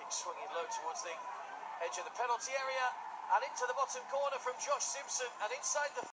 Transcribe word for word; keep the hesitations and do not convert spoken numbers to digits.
swinging low towards the edge of the penalty area and into the bottom corner from Josh Simpson and inside the